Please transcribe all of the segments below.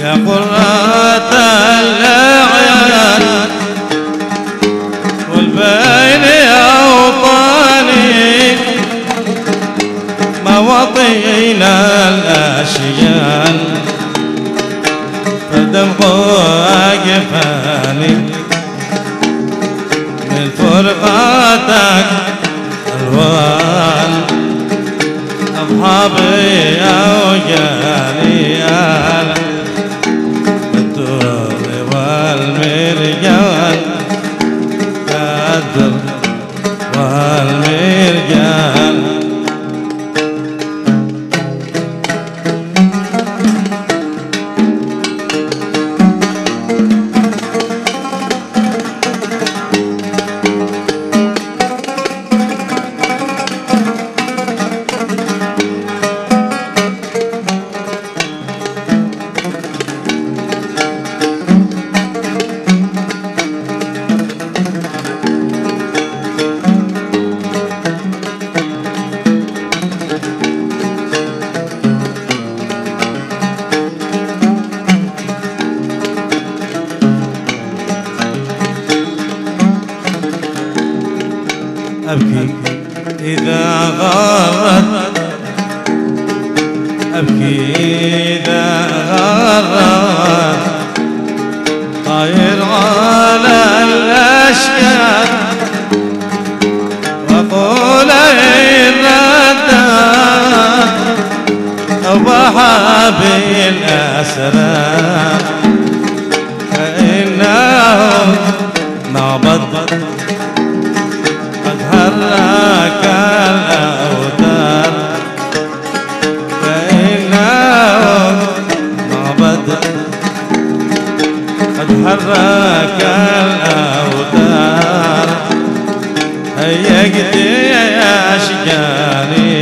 يا قرة الأعيان والبين أوطاني مواطينا الأشيان فدمع جفاني من فرقاتك ألوان أصحابي أوجاني بالدور والمرجان الدر والمرجان أبكي إذا غرت أبكي إذا غرت طاير على الأشكال وأقول إن ردت أوحى الأسرار فإنه نبض حرك الأوتار فإنه نبض قد حرك الأوتار هيجت يا أشجاني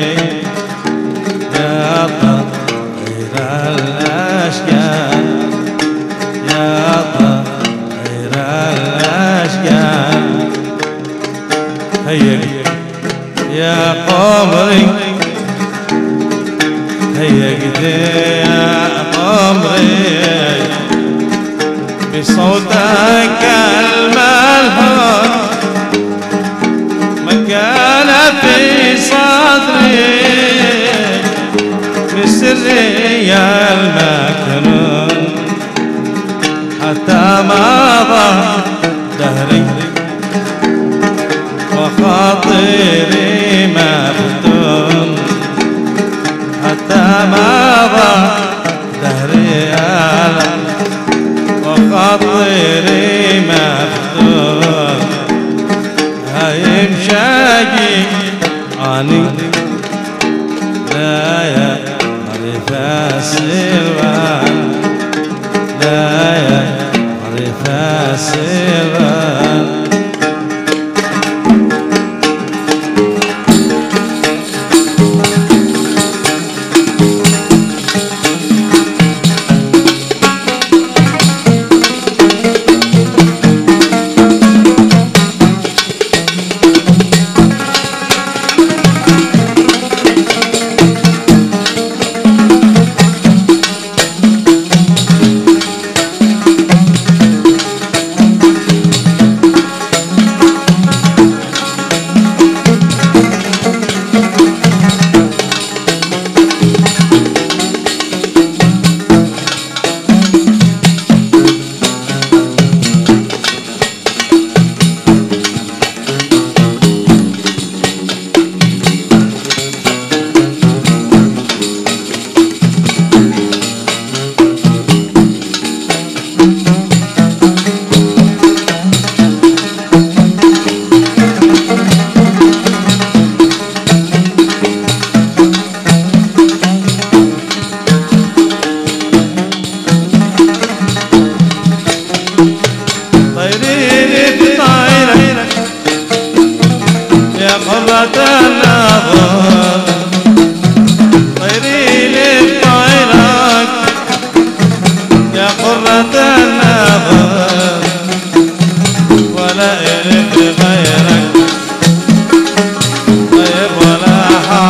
يا طير الأشجار يا طير الأشجار هيا يا قمري هيا يا قمري بصوتك الملحون مكان في صدري بسري المكنون حتى مضى دهري وخاطري مفتون حتى مضى دهري وخاطري مفتون هايم شاقي عني لا يعرف السلوان لا يعرف السلوان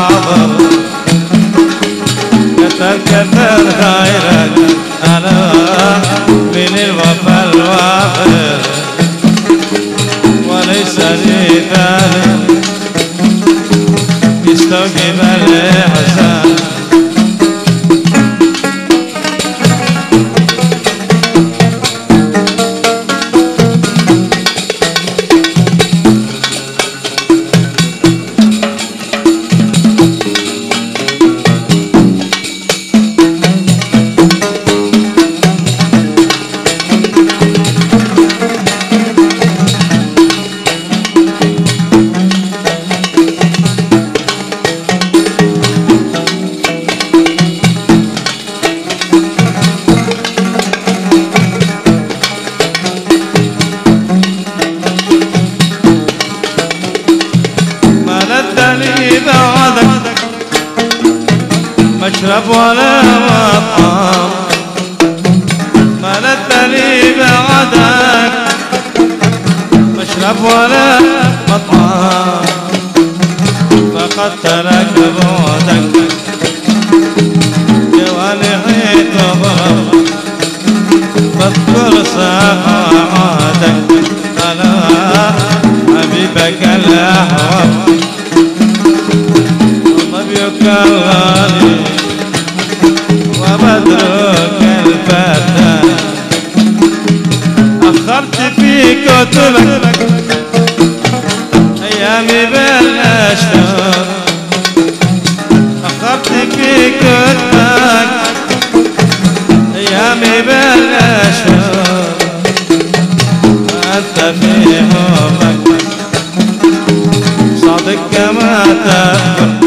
كثر خيرك أنا من الوفا الوافر وليس لي ثالث يستوجب الإحسان. مشرب ولا مطعم ما لذني بعدك، مشرب ولا مطعم فقد ترك بعدك جوانحي تضرب فاذكر ساعاتك على حبيبك الأحرم وظبيك الغالي وبدرك الفتى. أخرت في كتبك أيامي بالأشهر، أخرت في كتبك أيامي بالأشهر وأنت في حبك صادق كما تذكر.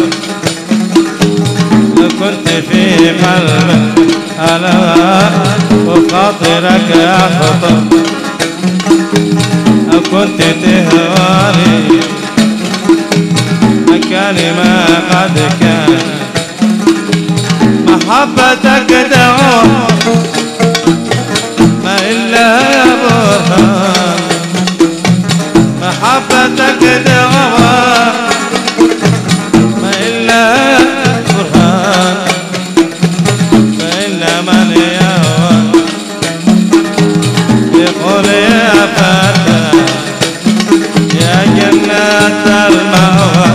لو كنت في قلبك ألا وخاطرك يخطر، أو كنت تهواني مكاني ما قد كان. محبتك دعوة ما إلا برهان، محبتك دعوة ما إلا برهان. فإن من يهوى يقول يا فتى يا جنة المأوى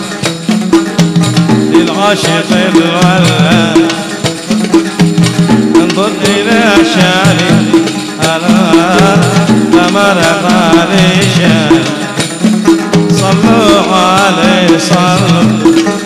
للعاشق الولى. انظر إلى شاني ألا ثمر خالي شان، صلوا عليه صلوا